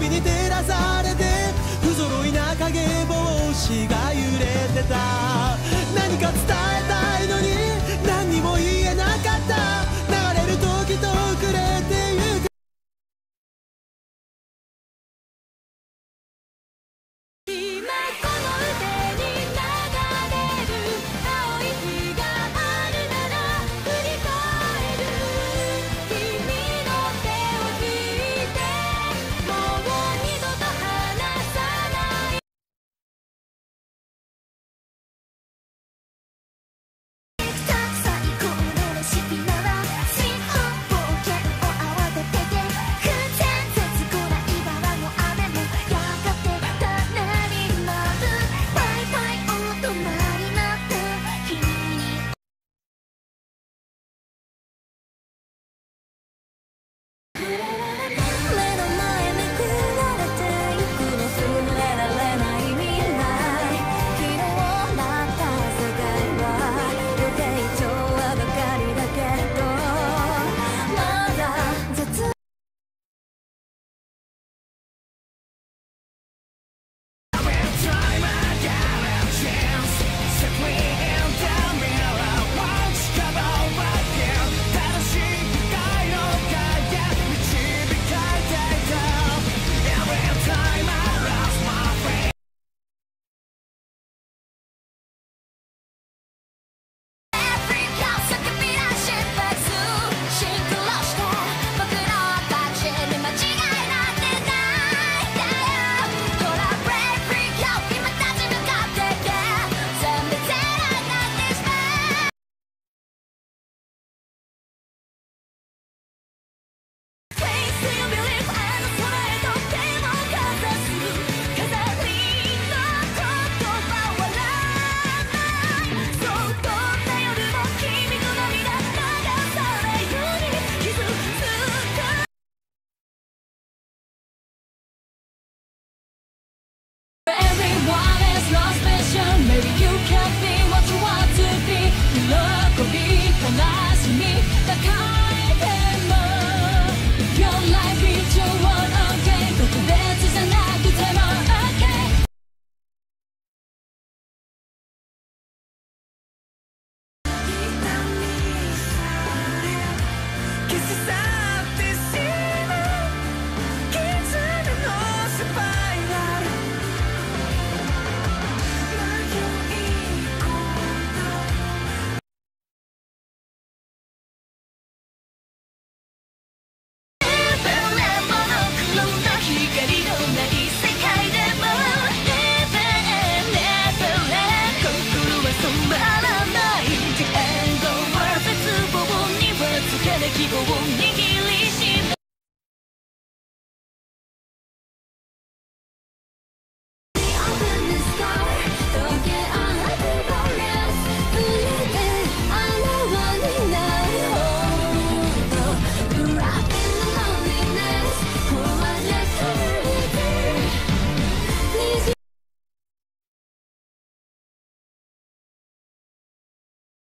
日に照らされて不揃いな影帽子が揺れてた。何か伝えたいのに何にも言えなかった。流れる時と遅れてゆく。 今この腕に流れる青い日があるなら振り返る。君の手を引いてもう二度と離さない。最高のレシピなら新冒険を慌ててて不全絶後な茨の雨もやがて種になる。バイバイ大人になって君に目の前めくられてゆくの触れられない未来。昨日なった世界は予定調はばかりだけどまだ絶Everyone is not special. Maybe you can be what you want to be. 喜び悲しみ抱えても Your life is your